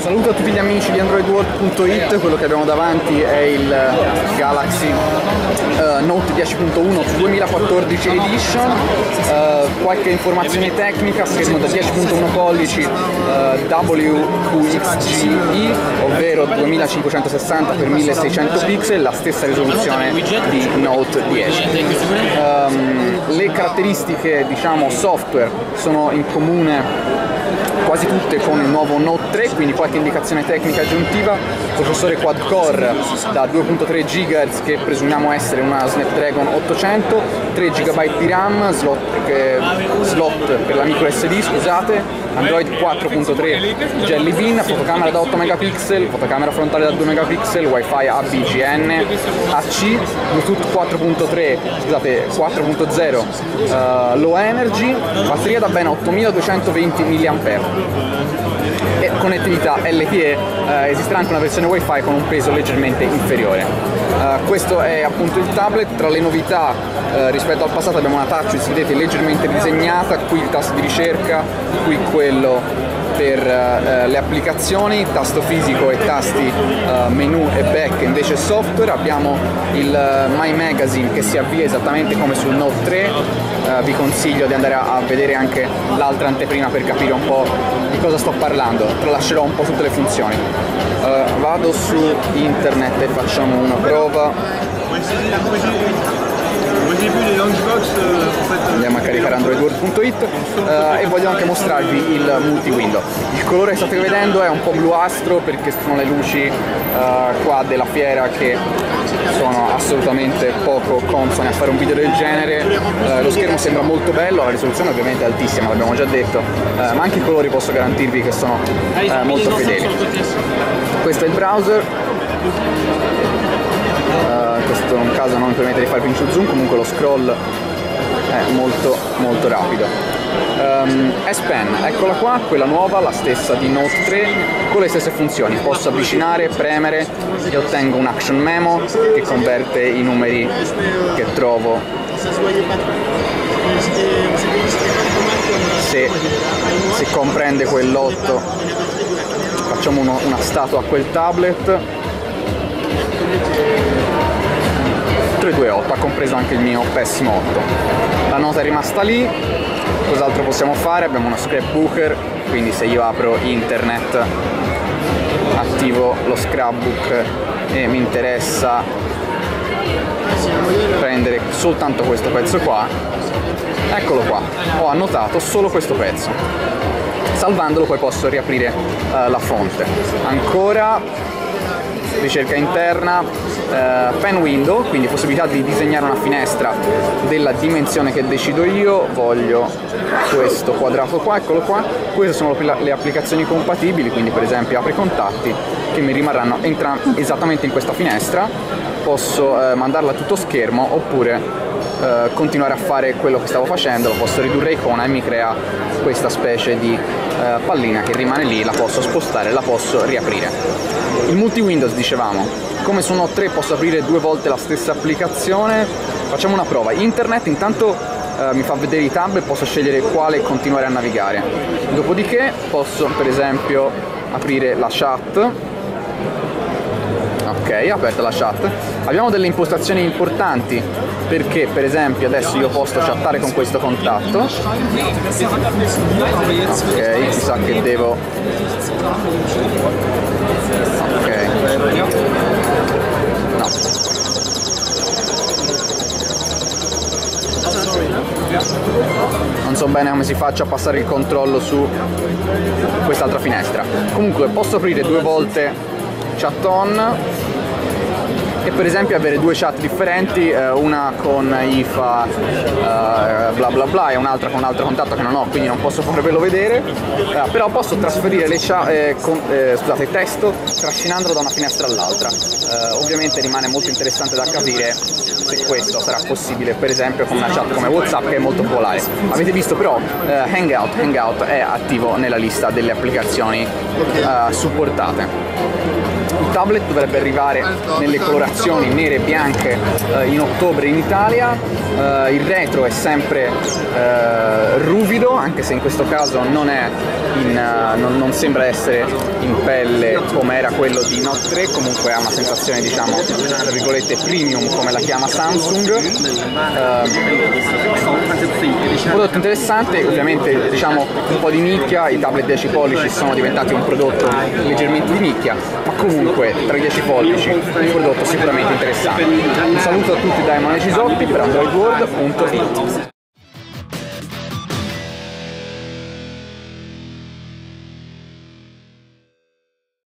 Saluto a tutti gli amici di AndroidWorld.it, quello che abbiamo davanti è il Galaxy Note 10.1 2014 Edition, qualche informazione tecnica, schermo da 10.1 pollici WQXGI, ovvero 2560x1600 pixel, la stessa risoluzione di Note 10. Le caratteristiche, diciamo, software sono in comune quasi tutte con il nuovo Note 3, quindi qualche indicazione tecnica aggiuntiva. Processore quad-core da 2.3 GHz che presumiamo essere una Snapdragon 800, 3 GB di RAM, slot per la micro SD, scusate, Android 4.3 Jelly Bean, fotocamera da 8 megapixel, fotocamera frontale da 2 megapixel, Wi-Fi ABGN, AC, Bluetooth 4.0 Low Energy, batteria da ben 8220 mAh. E connettività LTE, esisterà anche una versione Wi-Fi con un peso leggermente inferiore. Questo è appunto il tablet. Tra le novità rispetto al passato abbiamo una touchwiz, vedete, leggermente disegnata, qui il tasto di ricerca, qui quello per le applicazioni, tasto fisico e tasti menu e back invece software. Abbiamo il My Magazine che si avvia esattamente come sul Note 3, vi consiglio di andare a vedere anche l'altra anteprima per capire un po' di cosa sto parlando, tralascerò un po' tutte le funzioni. Vado su internet e facciamo una prova. Andiamo a caricare AndroidWorld.it e voglio anche mostrarvi il multi-window. Il colore che state vedendo è un po' bluastro perché sono le luci qua della fiera che sono assolutamente poco consone a fare un video del genere. Lo schermo sembra molto bello, la risoluzione ovviamente è altissima, l'abbiamo già detto, ma anche i colori posso garantirvi che sono molto fedeli. Questo è il browser. Questo in un caso non mi permette di fare pinch zoom, comunque lo scroll è molto rapido. S Pen, eccola qua, quella nuova, la stessa di Note 3, con le stesse funzioni. Posso avvicinare, premere e ottengo un action memo che converte i numeri che trovo. Se comprende quell'8 facciamo una statua a quel tablet. 328, ha compreso anche il mio pessimo 8. La nota è rimasta lì. Cos'altro possiamo fare? Abbiamo uno scrapbooker, quindi se io apro internet, attivo lo scrapbook e mi interessa prendere soltanto questo pezzo qua, eccolo qua, ho annotato solo questo pezzo. Salvandolo poi posso riaprire la fonte. Ancora ricerca interna, pen window, quindi possibilità di disegnare una finestra della dimensione che decido io. Voglio questo quadrato qua, eccolo qua. Queste sono le applicazioni compatibili, quindi per esempio apri contatti che mi rimarranno esattamente in questa finestra. Posso mandarla a tutto schermo oppure continuare a fare quello che stavo facendo. Lo posso ridurre icona e mi crea questa specie di pallina che rimane lì, la posso spostare, la posso riaprire. Il multi-windows, dicevamo, come su Note 3 posso aprire 2 volte la stessa applicazione. Facciamo una prova. Internet intanto mi fa vedere i tab e posso scegliere quale continuare a navigare. Dopodiché posso per esempio aprire la chat. Ok, aperta la chat. Abbiamo delle impostazioni importanti perché per esempio adesso io posso chattare con questo contatto. Ok, mi sa che devo... Ok. No. Non so bene come si faccia a passare il controllo su quest'altra finestra. Comunque posso aprire 2 volte chat on e per esempio avere 2 chat differenti, una con IFA bla bla bla e un'altra con un altro contatto che non ho, quindi non posso farvelo vedere, però posso trasferire le scusate, testo trascinandolo da una finestra all'altra. Ovviamente rimane molto interessante da capire se questo sarà possibile per esempio con una chat come WhatsApp che è molto popolare. Avete visto però Hangout è attivo nella lista delle applicazioni supportate. Il tablet dovrebbe arrivare nelle colorazioni nere e bianche in ottobre in Italia. Il retro è sempre ruvido, anche se in questo caso non sembra essere in pelle come era quello di Note 3, comunque ha una sensazione, diciamo, tra virgolette premium, come la chiama Samsung. Un prodotto interessante, ovviamente, diciamo, un po' di nicchia. I tablet 10 pollici sono diventati un prodotto leggermente di nicchia, ma comunque tra i 10 pollici un prodotto sicuramente interessante. Un saluto a tutti da Emanuele Cisotti per AndroidWorld.it.